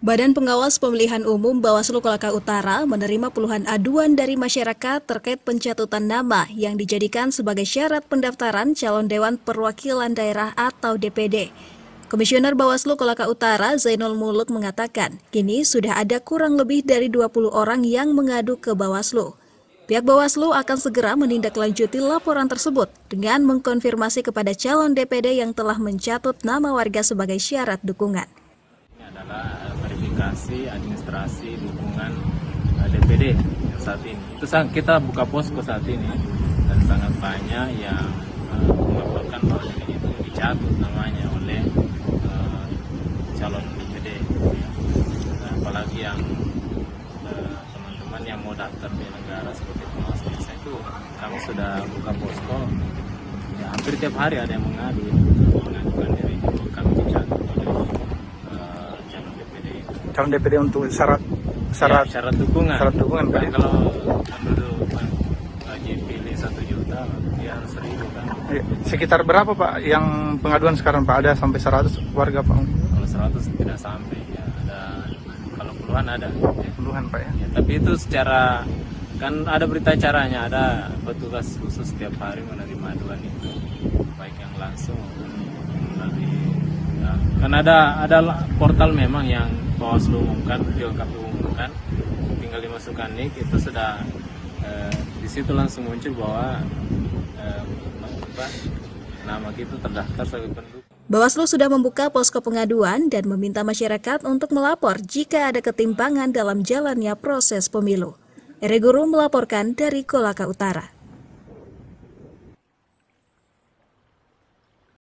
Badan Pengawas Pemilihan Umum Bawaslu Kolaka Utara menerima puluhan aduan dari masyarakat terkait pencatutan nama yang dijadikan sebagai syarat pendaftaran calon Dewan Perwakilan Daerah atau DPD. Komisioner Bawaslu Kolaka Utara Zainul Muluk mengatakan, kini sudah ada kurang lebih dari 20 orang yang mengadu ke Bawaslu. Pihak Bawaslu akan segera menindaklanjuti laporan tersebut dengan mengkonfirmasi kepada calon DPD yang telah mencatut nama warga sebagai syarat dukungan. Ini adalah verifikasi administrasi dukungan DPD yang saat ini. Itu kita buka posko saat ini dan sangat banyak yang melaporkan bahwa ini itu dicatut namanya oleh calon DPD. Ya. Apalagi yang teman-teman yang mau daftar di negara seperti pengawas desa itu kami sudah buka posko. Ya, hampir tiap hari ada yang mengadukan diri kami dicatut oleh calon DPD untuk syarat dukungan. Syarat dukungan Pak. Kalau penduduk lagi pilih 1 juta, dia harus 1.000 kan. Sekitar berapa Pak yang pengaduan sekarang Pak? Ada sampai 100 warga Pak? Kalau 100 tidak sampai ya, ada kalau puluhan ada. Ya. Puluhan Pak ya. Ya, tapi itu secara kan ada berita acaranya, ada petugas khusus setiap hari menerima aduan itu, baik yang langsung melalui ya, kan ada portal memang yang Bawaslu umumkan, juga KPU umumkan, tinggal dimasukkan nik, itu sudah di situ langsung muncul bahwa nama kita terdaftar sebagai penduduk. Bawaslu sudah membuka posko pengaduan dan meminta masyarakat untuk melapor jika ada ketimpangan dalam jalannya proses pemilu. Ere Guru melaporkan dari Kolaka Utara.